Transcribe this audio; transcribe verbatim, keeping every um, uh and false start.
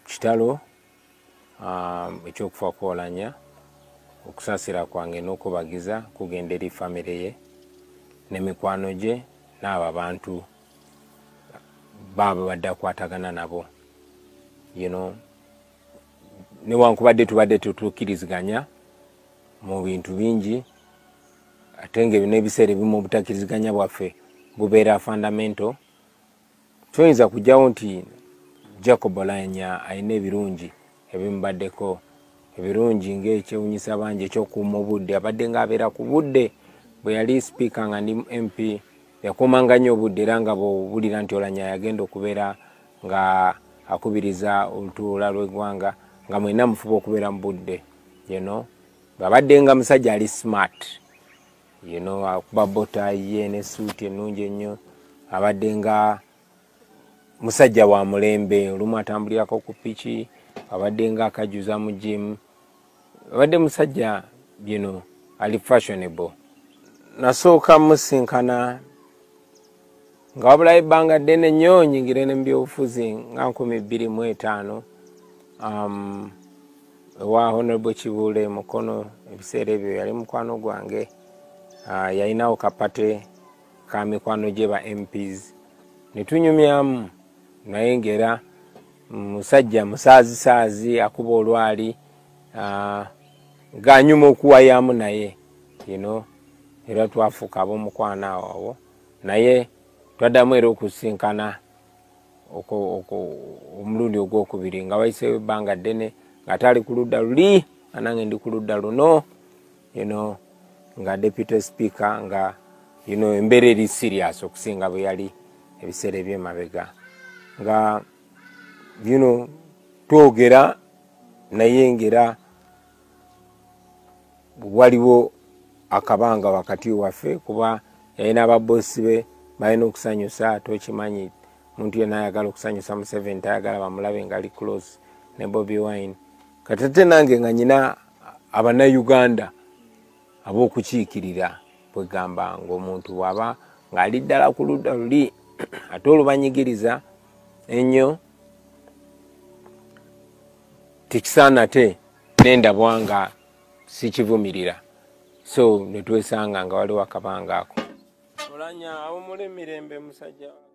kitalo um, ekyokufa kwa Oulanya okusasira kwange n'okubagiza kugenda eri famire ye n'emikwano gye n'abo abantu baba badde akwatagana nabo, you know, newankubadde tubadde tetukiriziganya mu bintu bingi ate nga n'ebiseera ebimu obutakkiriziganya bwaffe bubeera fundamental. Tuyinza kujjawo nti Jacob Oulanya alina ebirungi ebimubaddeko, ebirungi ng'ekyewunyisa bangi ekyokuuma obudde, abadde ng'abeera ku budde. Bwe yali speaker nga ndi M P yakuumanga nnyo obudde, era nga bw'owulira nti Oulanya yagenda okubeera nga akubiriza olutuula lw'eggwanga nga mwenna mufuba okubeera mu budde, you know. Babadde nga musajja ali smart, you know, akuba botayi ye ne suuti ennungi ennyo, abadde nga musajja wa mulembe, olumu atambulirako ku piki, abadde nga akajuza mu gym, abadde musajja, you know, ali fashionable. Nasooka musinkana nga wabulayo ebbanga ddene nnyo nyingire ne mu byobufuzi nga nkumi bbiri mu etaano um, ewa Honorable Kibuule Mukono. Ebiseera ebyo yali mukwano gwange, uh, yalinawo kapate ka mikwano gye ba M Ps ne tunyumyamu, naye ngera musajja musaazisaazi akuba olwali, uh, ng'anyuma okuwayamu naye, you know, era twafuuka ab'omukwano awo, naye twaddamu era okusinkana omulundi ogwokubiri nga wayiseewo ebbanga ddene nga tali ku ludda luli anange ndi ku ludda luno, you know, nga deputy speaker, nga, you know, embeera eri serious okusinga bwe yali ebiseera eby'emabega, nga, you know, twogera naye ngera waliwo akabanga wakati waffe kuba yalina ababoosi be balina okusanyusa. Tokimanyi muntu yenna ayagala okusanyusa Museveni tayagala bamulabe nga ali close ne Bobi Wine. Katate nange nga nyina abannayuganda ab'okukiikirira bwegamba ng'omuntu bw'aba ng'ali ddala ku ludda luli ate olubanyigiriza ennyo tekisaana te n'endabwa nga sikivumirira, so ne twesanga nga waliwo akabanga ako. Oulanya awumula emirembe musajja.